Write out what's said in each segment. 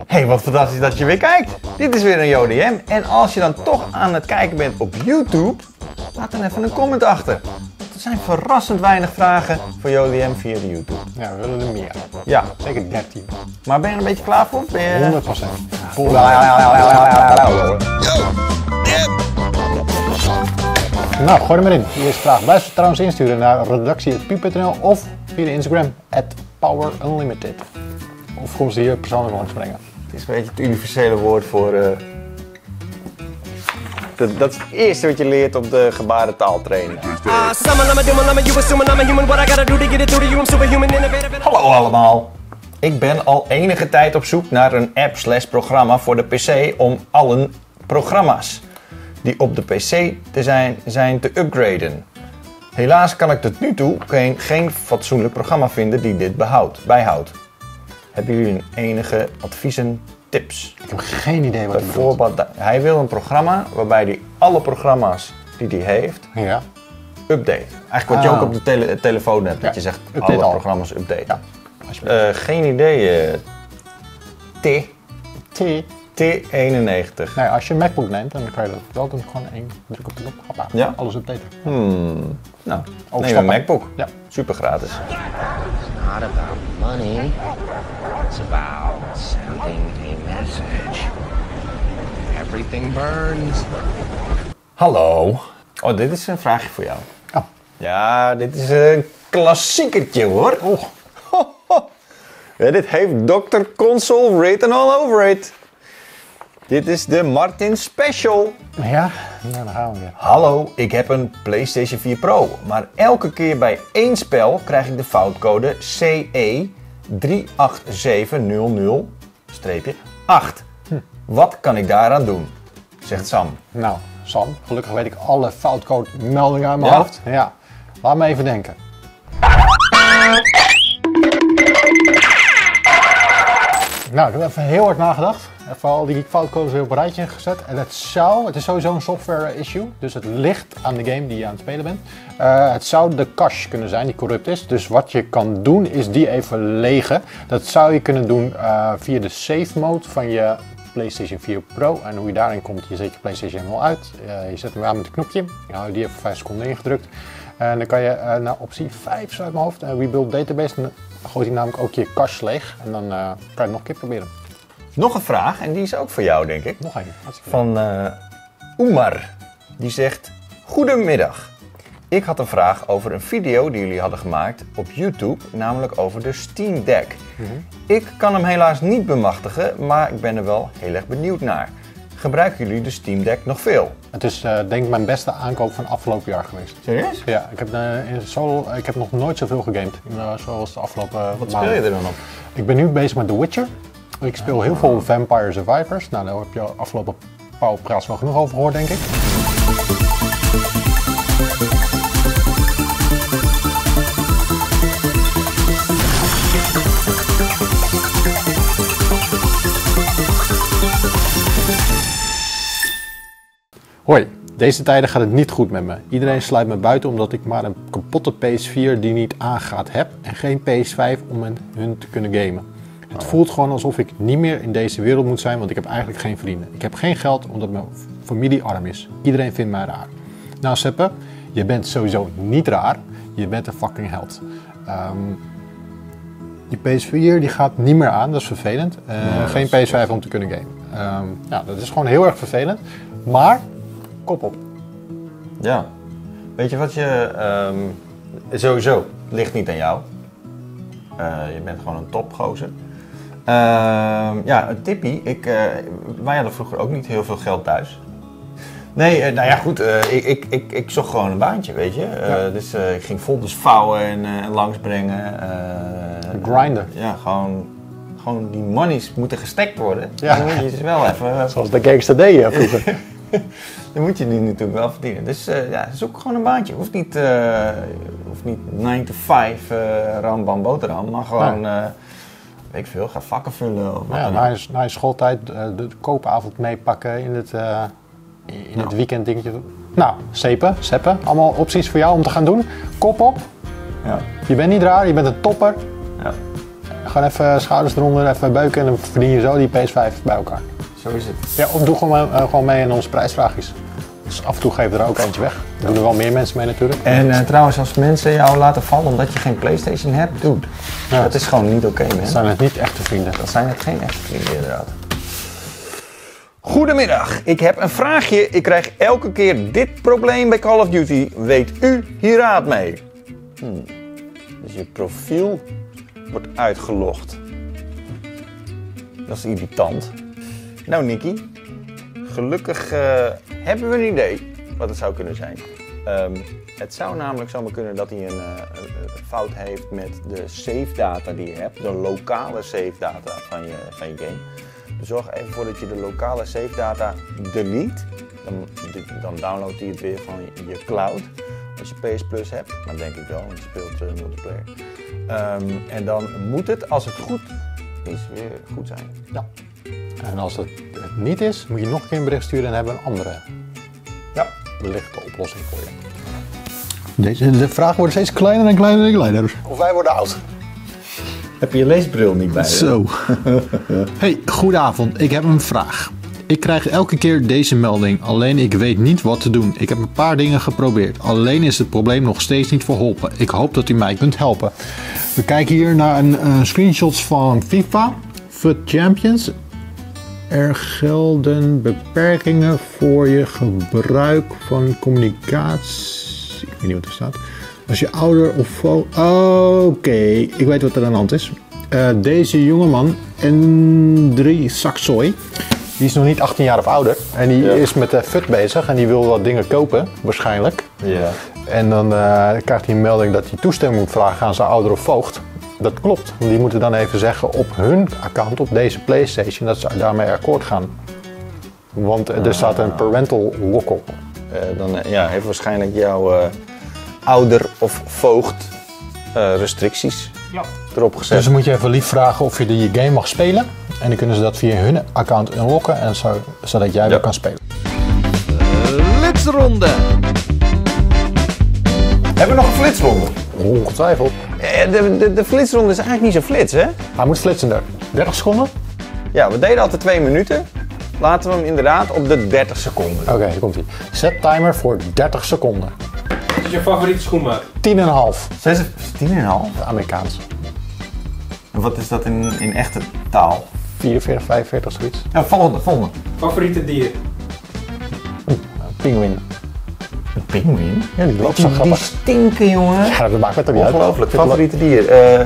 Hey, wat fantastisch dat je weer kijkt. Dit is weer een JDM. En als je dan toch aan het kijken bent op YouTube, laat dan even een comment achter. Er zijn verrassend weinig vragen voor JDM via de YouTube. Ja, we willen er meer. Ja. Zeker 13. Maar ben je er een beetje klaar voor? Ben je... 100%. Nou, gooi er maar in. De eerste vraag. Blijf ze trouwens insturen naar redactie@piep.nl of via de Instagram @powerunlimited. Of kom ze hier persoonlijk langs brengen. Het is een beetje het universele woord voor... Dat is het eerste wat je leert op de gebarentaaltraining. Hallo allemaal. Ik ben al enige tijd op zoek naar een app/programma voor de PC om alle programma's die op de PC zijn te upgraden. Helaas kan ik tot nu toe geen fatsoenlijk programma vinden die dit bijhoudt. Hebben jullie een enige adviezen, tips? Ik heb geen idee wat Bijvoorbeeld, hij wil een programma waarbij hij alle programma's die hij heeft, ja, update. Eigenlijk wat je ook op de telefoon hebt, dat je zegt update alle al. programma's updaten. Ja, geen idee, T91. Nee, als je een MacBook neemt, dan kan je dat wel doen. Gewoon één druk op de knop. Hoppa, Ja? alles updaten. Nou, neem Overstappen. een MacBook. Ja. Super gratis. It's not about money. It's about sending a message. Everything burns. Hallo. Oh, dit is een vraagje voor jou. Oh. Ja, dit is een klassiekertje hoor. Oh. Ja, dit heeft Dr. Console written all over it. Dit is de Martin Special. Ja, nou, dan gaan we weer. Hallo, ik heb een PlayStation 4 Pro, maar elke keer bij één spel krijg ik de foutcode CE38700-8. Wat kan ik daaraan doen? Zegt Sam. Nou, Sam, gelukkig weet ik alle foutcode meldingen uit mijn Ja? hoofd. Ja, laat me even denken. Nou, ik heb even heel hard nagedacht. Even al die foutcodes weer op een rijtje gezet. En het is sowieso een software issue. Dus het ligt aan de game die je aan het spelen bent. Het zou de cache kunnen zijn die corrupt is. Dus wat je kan doen is die even legen. Dat zou je kunnen doen via de save mode van je PlayStation 4 Pro. En hoe je daarin komt, je zet je PlayStation 0 uit. Je zet hem aan met een knopje. Je houdt die even 5 seconden ingedrukt. En dan kan je naar optie 5 zo uit mijn hoofd, Rebuild Database. Dan gooit hij namelijk ook je cache leeg. En dan kan je het nog een keer proberen. Nog een vraag, en die is ook voor jou, denk ik. Nog één. Hartstikke Van Oemar. Die zegt: Goedemiddag. Ik had een vraag over een video die jullie hadden gemaakt op YouTube, namelijk over de Steam Deck. Ik kan hem helaas niet bemachtigen, maar ik ben er wel heel erg benieuwd naar. Gebruiken jullie de Steam Deck nog veel? Het is denk ik mijn beste aankoop van afgelopen jaar geweest. Serieus? Ja, ik heb nog nooit zoveel gegamed. Zoals de afgelopen Wat maanden. speel je er dan op? Ik ben nu bezig met The Witcher. Ik speel heel veel Vampire Survivors. Nou, daar heb je afgelopen Powerpraat wel genoeg over gehoord, denk ik. Hoi, deze tijden gaat het niet goed met me. Iedereen sluit me buiten omdat ik maar een kapotte PS4 die niet aangaat heb en geen PS5 om met hun te kunnen gamen. Het voelt gewoon alsof ik niet meer in deze wereld moet zijn, want ik heb eigenlijk geen vrienden. Ik heb geen geld omdat mijn familie arm is. Iedereen vindt mij raar. Nou Seppe, je bent sowieso niet raar. Je bent een fucking held. Die PS4 die gaat niet meer aan, dat is vervelend. Geen PS5 om te kunnen gamen. Ja, dat is gewoon heel erg vervelend. Maar, kop op. Ja. Weet je wat je... sowieso, het ligt niet aan jou. Je bent gewoon een topgozer. Ja, een tippie. Wij hadden vroeger ook niet heel veel geld thuis. Nee, nou ja goed, ik zocht gewoon een baantje, weet je. Dus ik ging folders vouwen en langsbrengen. Grinder. Ja, gewoon die monies moeten gestekt worden. Ja. Dan moet je ze wel even... Zoals de gangster deed vroeger. Dan moet je die natuurlijk wel verdienen. Dus ja, zoek gewoon een baantje. Hoeft niet 9 to 5 rambam boterham, maar gewoon, weet ik veel, ga vakken vullen. Of wat Ja, dan ook. na je schooltijd de koopavond meepakken in het weekend dingetje. Nou, Seppe, allemaal opties voor jou om te gaan doen. Kop op. Ja. Je bent niet raar, je bent een topper. Ja. Gewoon even schouders eronder, even beuken en dan verdien je zo die PS5 bij elkaar. Zo is het. Ja, of doe gewoon mee in onze prijsvraagjes. Dus af en toe geven we er ook eentje weg. Er doen er wel meer mensen mee natuurlijk. En trouwens, als mensen jou laten vallen omdat je geen PlayStation hebt, dude. Ja. Dat is gewoon niet oké, man. Dat zijn het niet echte vrienden. Dat zijn het geen echte vrienden, inderdaad. Goedemiddag, ik heb een vraagje. Ik krijg elke keer dit probleem bij Call of Duty. Weet u hier raad mee? Dus je profiel wordt uitgelogd. Dat is irritant. Nou, Nicky. Gelukkig hebben we een idee wat het zou kunnen zijn. Het zou namelijk zomaar kunnen dat hij een fout heeft met de save data die je hebt. De lokale save data van je game. Dus zorg even voor dat je de lokale save data delete. Dan downloadt hij het weer van je cloud. Als je PS Plus hebt, maar denk ik wel, want je speelt multiplayer. En dan moet het, als het goed is, weer goed zijn. Ja. En als het niet is, moet je nog een keer een bericht sturen en hebben we een andere wellichte oplossing voor je. De vraag wordt steeds kleiner en kleiner en kleiner. Of wij worden oud. Heb je je leesbril niet bij je? Zo. Hey, goedenavond. Ik heb een vraag. Ik krijg elke keer deze melding, alleen ik weet niet wat te doen. Ik heb een paar dingen geprobeerd, alleen is het probleem nog steeds niet verholpen. Ik hoop dat u mij kunt helpen. We kijken hier naar een screenshots van FIFA, FUT Champions. Er gelden beperkingen voor je gebruik van communicatie. Ik weet niet wat er staat. Als je ouder of... Oké, ik weet wat er aan de hand is. Deze jongeman, N3 Saxoy, die is nog niet 18 jaar of ouder. En die is met de FUT bezig en die wil wat dingen kopen, waarschijnlijk. Ja. En dan krijgt hij een melding dat hij toestemming moet vragen aan zijn ouder of voogd. Dat klopt, want die moeten dan even zeggen op hun account, op deze PlayStation, dat ze daarmee akkoord gaan. Want er staat een parental lock op. Dan heeft waarschijnlijk jouw ouder of voogd restricties erop gezet. Dus dan moet je even lief vragen of je je game mag spelen. En dan kunnen ze dat via hun account unlocken, en zodat jij weer kan spelen. Flitsronde. Hebben we nog een flitsronde? Ongetwijfeld. De flitsronde is eigenlijk niet zo flits, hè? Hij moet flitsender. 30 seconden? Ja, we deden altijd 2 minuten. Laten we hem inderdaad op de 30 seconden. Oké, hier komt hij. Zet timer voor 30 seconden. Wat is je favoriete schoenmaat? 10,5. 10,5? Amerikaans. En wat is dat in echte taal? 44, 45, zoiets. Ja, volgende. Favoriete dier? Pinguïn. Een pinguïn? Ja, die loopt zo Die grappig. stinken, jongen. Ja, dat maakt me toch niet uit. Ongelooflijk. Favoriete dier?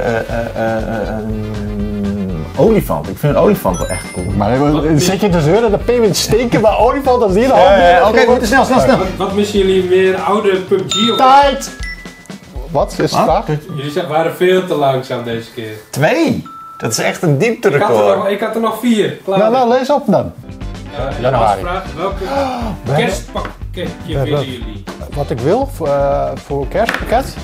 Olifant. Ik vind een olifant wel echt cool. Maar zit je te zeuren dat de pinguïns stinken, maar olifant als die Oké, we moeten snel. Wat missen jullie meer? Oude PUBG of... Tijd! Wat is de vraag? Jullie waren veel te langzaam deze keer. 2? Dat is echt een diepterecord. Ik had er nog 4. Klaar. Nou, lees op dan. Januari. Vraag, welke kerstpakketje willen jullie? Wat ik wil voor kerstpakket?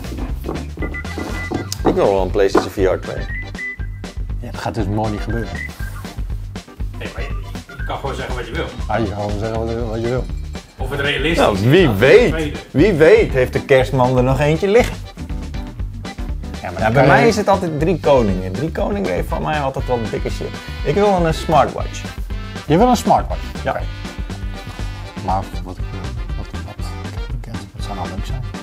Ik wil wel een PlayStation VR 2. Ja, dat gaat dus mooi niet gebeuren. Nee, maar je kan gewoon zeggen wat je wil. Je kan gewoon zeggen wat je wil. Of het realistisch Nou, is. wie weet heeft de kerstman er nog eentje liggen. Ja, bij mij is het altijd 3 koningen. 3 koningen heeft van mij altijd wel dikke shit. Ik wil een smartwatch. Je wil een smartwatch? Ja. Okay. Maar wat zou nou leuk zijn?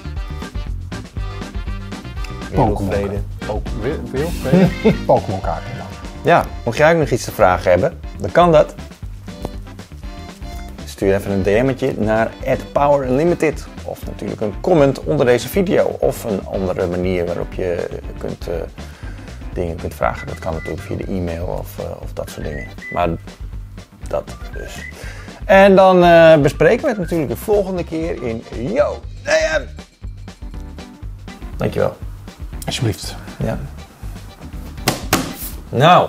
Wereldvrede. Wereldvrede? Pokémon kaarten dan. Ja, mocht jij ook nog iets te vragen hebben, dan kan dat. Stuur even een DM'tje naar @PowerUnlimited. Of natuurlijk een comment onder deze video. Of een andere manier waarop je dingen kunt vragen. Dat kan natuurlijk via de e-mail of dat soort dingen. Maar dat dus. En dan bespreken we het natuurlijk de volgende keer in Yo DM. Dankjewel. Alsjeblieft. Ja. Nou.